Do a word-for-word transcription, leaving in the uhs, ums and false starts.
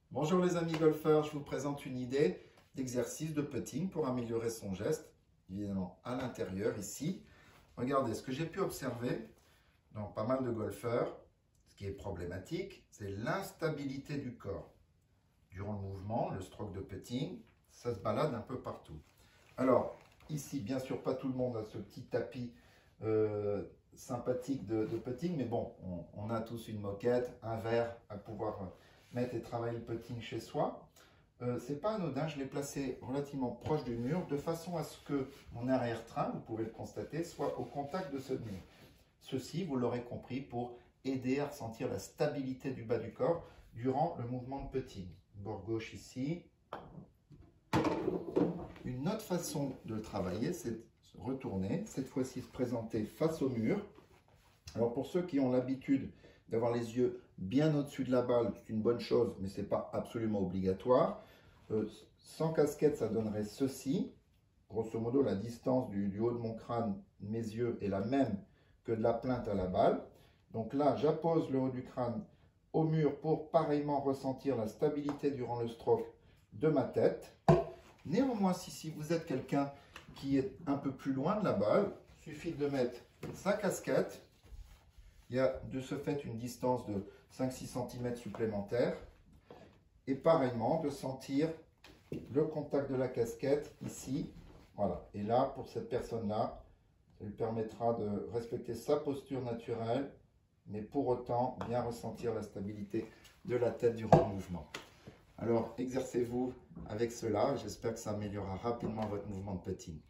Bonjour les amis golfeurs, je vous présente une idée d'exercice de putting pour améliorer son geste, évidemment à l'intérieur ici. Regardez, ce que j'ai pu observer dans pas mal de golfeurs, ce qui est problématique, c'est l'instabilité du corps. Durant le mouvement, le stroke de putting, ça se balade un peu partout. Alors, ici, bien sûr, pas tout le monde a ce petit tapis euh, sympathique de, de putting, mais bon, on, on a tous une moquette, un verre à pouvoir mettre et travailler le putting chez soi. Euh, c'est pas anodin, je l'ai placé relativement proche du mur, de façon à ce que mon arrière-train, vous pouvez le constater, soit au contact de ce mur. Ceci, vous l'aurez compris, pour aider à ressentir la stabilité du bas du corps durant le mouvement de putting. Bord gauche ici. Une autre façon de le travailler, c'est de se retourner, cette fois-ci se présenter face au mur. Alors pour ceux qui ont l'habitude d'avoir les yeux bien au-dessus de la balle, c'est une bonne chose, mais ce n'est pas absolument obligatoire. Euh, sans casquette, ça donnerait ceci. Grosso modo, la distance du, du haut de mon crâne, mes yeux, est la même que de la plainte à la balle. Donc là, j'appose le haut du crâne au mur pour pareillement ressentir la stabilité durant le stroke de ma tête. Néanmoins, si, si vous êtes quelqu'un qui est un peu plus loin de la balle, il suffit de mettre sa casquette. Il y a de ce fait une distance de cinq à six centimètres supplémentaires. Et pareillement, de sentir le contact de la casquette ici. Voilà. Et là, pour cette personne-là, ça lui permettra de respecter sa posture naturelle, mais pour autant bien ressentir la stabilité de la tête durant le mouvement. Alors, exercez-vous avec cela. J'espère que ça améliorera rapidement votre mouvement de putting.